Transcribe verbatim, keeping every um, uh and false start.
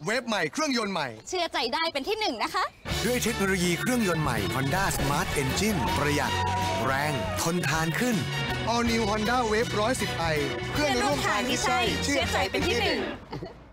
เวฟใหม่เครื่องยนต์ใหม่เชื่อใจได้เป็นที่หนึ่งนะคะด้วยเทคโนโลยีเครื่องยนต์ใหม่ Honda Smart Engine ประหยัดแรงทนทานขึ้น All New Honda Wave หนึ่งร้อยสิบไอ เพื่อนร่วมทางที่ใช่เชื่อใจเป็นที่หนึ่ง